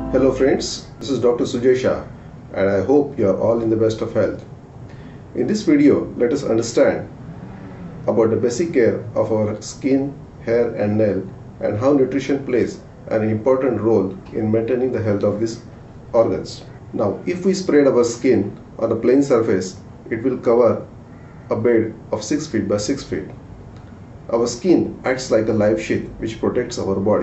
Hello friends, this is Dr. Sujay Shah and I hope you are all in the best of health. In this video, let us understand about the basic care of our skin, hair and nail and how nutrition plays an important role in maintaining the health of these organs. Now, if we spread our skin on a plain surface, it will cover a bed of 6 feet by 6 feet. Our skin acts like a live sheath which protects our body.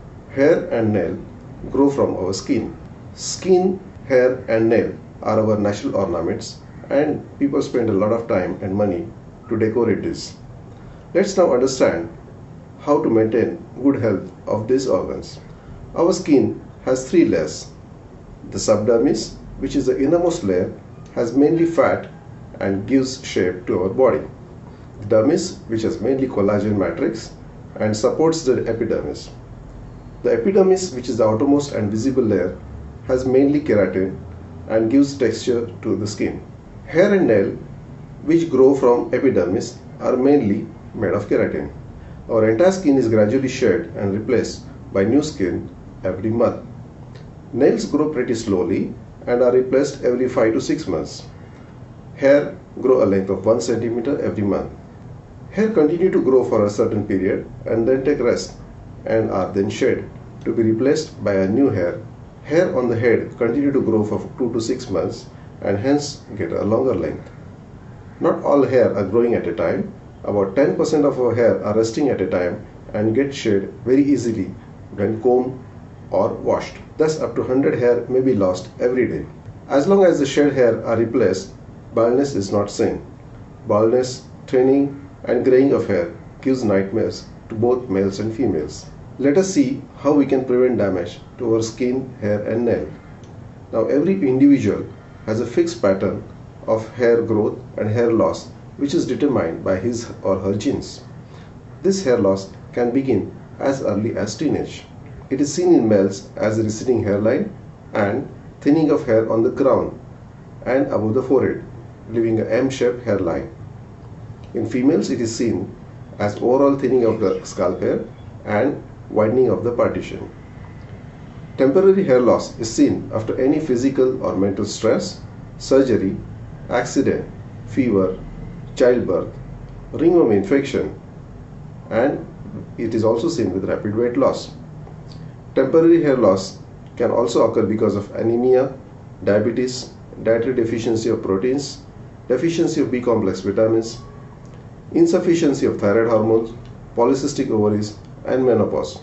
Hair and nail grow from our skin. Skin, hair and nail are our natural ornaments and people spend a lot of time and money to decorate this. Let's now understand how to maintain good health of these organs. Our skin has 3 layers. The subdermis, which is the innermost layer, has mainly fat and gives shape to our body. The dermis, which has mainly collagen matrix and supports the epidermis. The epidermis, which is the outermost and visible layer, has mainly keratin and gives texture to the skin. Hair and nail, which grow from epidermis, are mainly made of keratin. Our entire skin is gradually shed and replaced by new skin every month. Nails grow pretty slowly and are replaced every 5 to 6 months. Hair grow a length of 1 centimeter every month. Hair continue to grow for a certain period and then take rest and are then shed to be replaced by a new hair. Hair on the head continue to grow for 2 to 6 months and hence get a longer length. Not all hair are growing at a time. About 10% of our hair are resting at a time and get shed very easily when combed or washed. Thus up to 100 hair may be lost every day. As long as the shed hair are replaced, baldness is not seen. Baldness, thinning and graying of hair gives nightmares to both males and females. Let us see how we can prevent damage to our skin, hair and nail. Now every individual has a fixed pattern of hair growth and hair loss which is determined by his or her genes. This hair loss can begin as early as teenage. It is seen in males as a receding hairline and thinning of hair on the crown and above the forehead, leaving an M-shaped hairline. In females, it is seen as overall thinning of the scalp hair and widening of the partition. Temporary hair loss is seen after any physical or mental stress, surgery, accident, fever, childbirth, ringworm infection, and it is also seen with rapid weight loss. Temporary hair loss can also occur because of anemia, diabetes, dietary deficiency of proteins, deficiency of B-complex vitamins, insufficiency of thyroid hormones, polycystic ovaries, and menopause.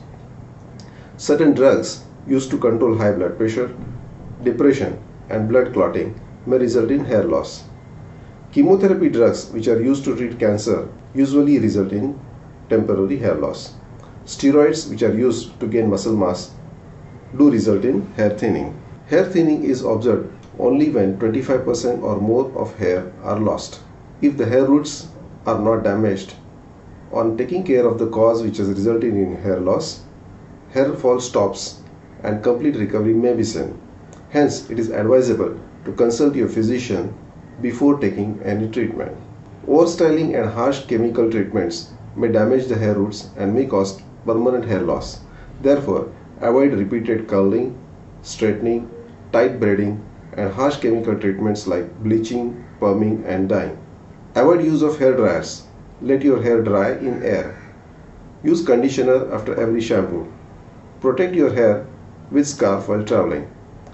Certain drugs used to control high blood pressure, depression, and blood clotting may result in hair loss. Chemotherapy drugs which are used to treat cancer usually result in temporary hair loss. Steroids which are used to gain muscle mass do result in hair thinning. Hair thinning is observed only when 25% or more of hair are lost. If the hair roots are not damaged, on taking care of the cause which has resulted in hair loss, hair fall stops and complete recovery may be seen. Hence, it is advisable to consult your physician before taking any treatment. Overstyling and harsh chemical treatments may damage the hair roots and may cause permanent hair loss. Therefore, avoid repeated curling, straightening, tight braiding, and harsh chemical treatments like bleaching, perming, and dyeing. Avoid use of hair dryers. Let your hair dry in air. Use conditioner after every shampoo. Protect your hair with scarf while traveling.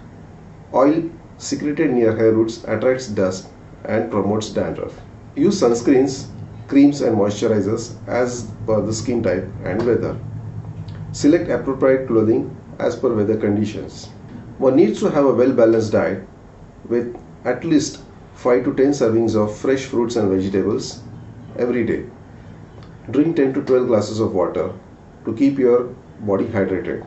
Oil secreted near hair roots attracts dust and promotes dandruff. Use sunscreens, creams and moisturizers as per the skin type and weather. Select appropriate clothing as per weather conditions. One needs to have a well-balanced diet with at least 5 to 10 servings of fresh fruits and vegetables every day. Drink 10 to 12 glasses of water to keep your body hydrated.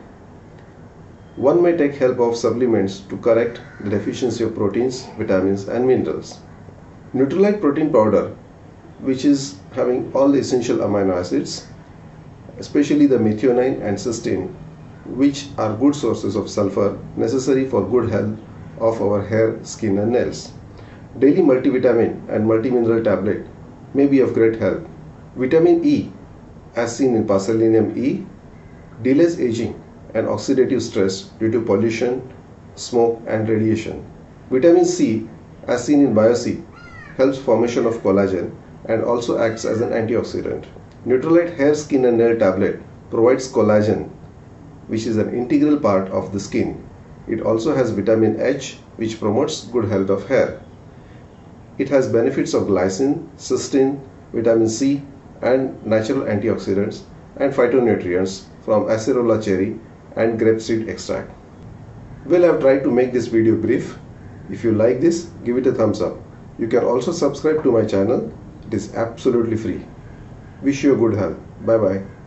One may take help of supplements to correct the deficiency of proteins, vitamins and minerals. Nutrilite protein powder, which is having all the essential amino acids, especially the methionine and cysteine, which are good sources of sulfur necessary for good health of our hair, skin and nails. Daily multivitamin and multimineral tablet may be of great help. Vitamin E, as seen in Paraselenium E, delays aging and oxidative stress due to pollution, smoke and radiation. Vitamin C, as seen in BioC, helps formation of collagen and also acts as an antioxidant. Nutralite Hair, Skin and Nail Tablet provides collagen, which is an integral part of the skin. It also has vitamin H, which promotes good health of hair. It has benefits of glycine, cysteine, vitamin C and natural antioxidants and phytonutrients from acerola cherry and grapeseed extract. Well, I've tried to make this video brief. If you like this, give it a thumbs up. You can also subscribe to my channel. It is absolutely free. Wish you good health. Bye bye.